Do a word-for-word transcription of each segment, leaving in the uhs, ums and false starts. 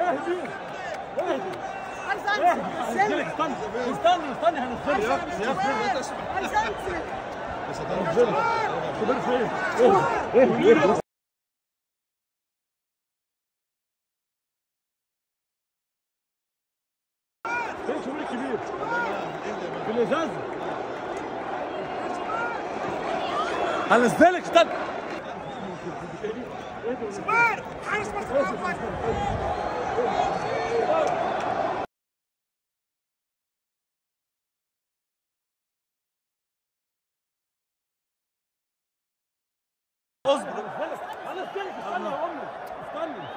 اهدي اهدي عايز انزل استنى استنى استنى هنزلك يا اخي عايز انزل بس هتنزل كبير فين؟ ايه ايه فين شمال الكبير؟ في الازاز هنزلك استنى شمال حارس مرمى اصبر انا استنى استنى يا امي استنى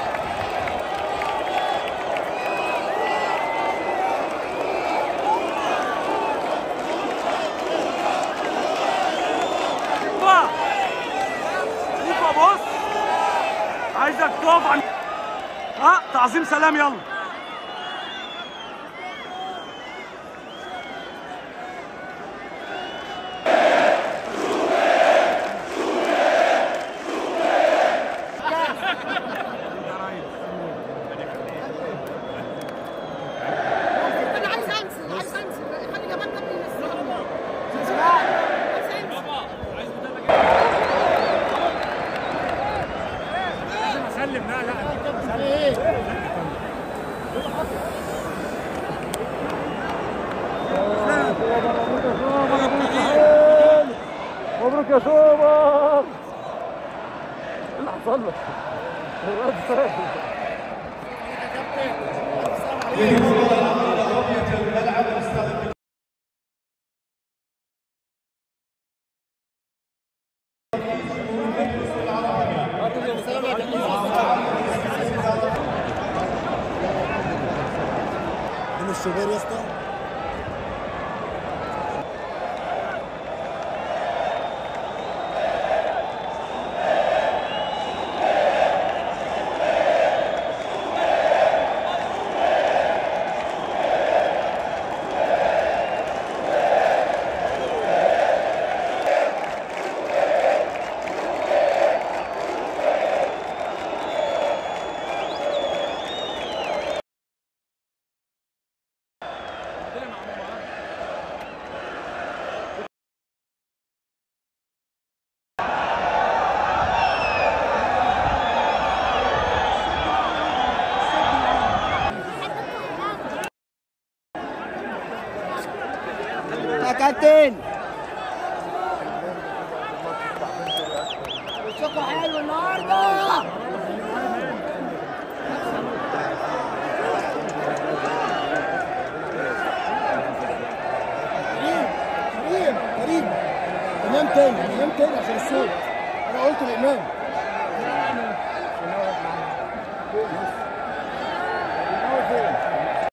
بص عايزك تقف عن ها تعظيم سلام يلا سلم لا لا سلم ايه مبروك يا سوبر ايه اللي حصل لك؟ الواد ساكت من الشوفير يا اسطى يا كابتن وشكوا حلو النهارده كريم كريم كريم نام تاني نام تاني عشان الصوت انا قلت للامام